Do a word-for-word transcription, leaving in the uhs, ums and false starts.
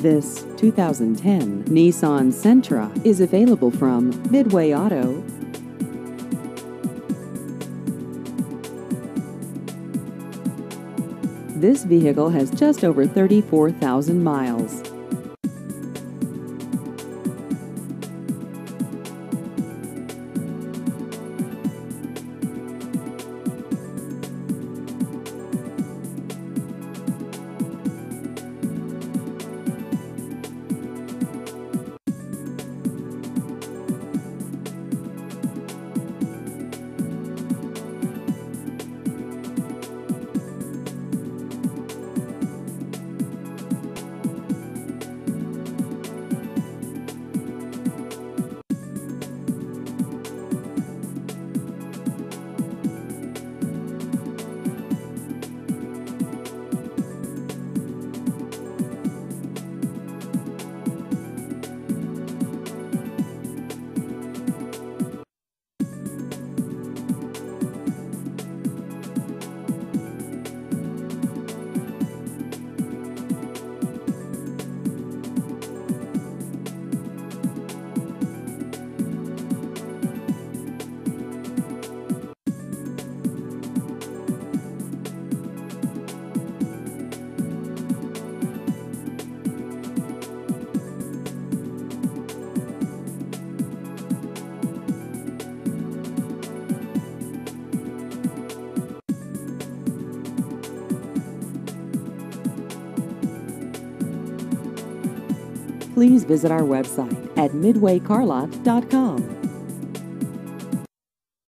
This two thousand ten Nissan Sentra is available from Midway Auto. This vehicle has just over thirty-four thousand miles. Please visit our website at midway car lot dot com.